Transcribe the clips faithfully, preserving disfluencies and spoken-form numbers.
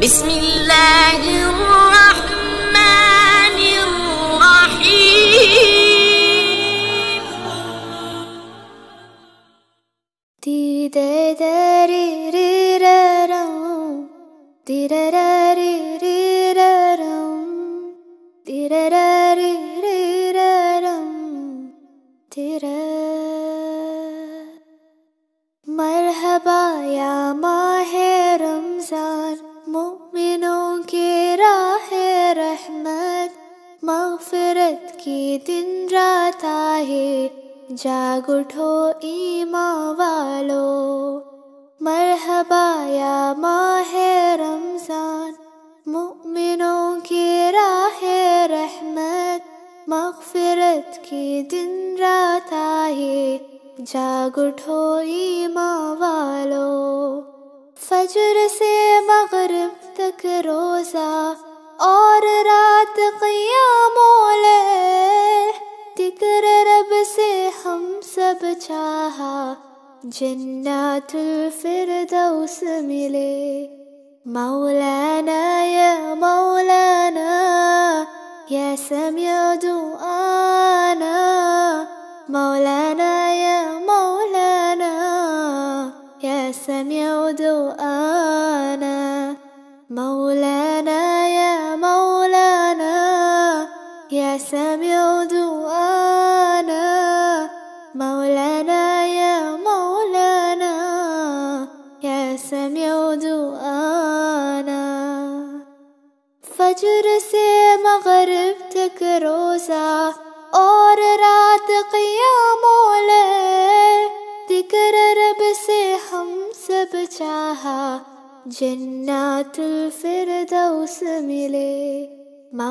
मरहबा या माहे रमजान, मुमिनों के राहे रहमत, मग़फ़िरत की दिन रात आए, जाग उठो ईमान वालो। मरहबा या माहे रमजान, मुमिनों के राहे रहमत, मग़फ़िरत की दिन रात आए, जाग उठो ईमान वालो। फजर से मग़रिब तक रोज़ा और रात क़ियामुल लैल, ज़िक्र रब से हम सब चाहा, जन्नतुल फ़िरदौस मिले। मौलाना या मौलाना या समिअ दुआना, मौलाना या मौलाना या समिअ दुआना, मौलाना या मौलाना या समिअ दुआना, मौलाना या मौलाना या समिअ दुआना। फजर से मग़रिब तक रोज़ा और रात क़ियामुल लैल, ज़िक्र रब से हम सब चाहा, जन्नतुल फ़िरदौस मिले।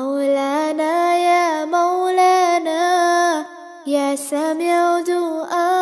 मौलाना या मौलाना या समिअ दुआ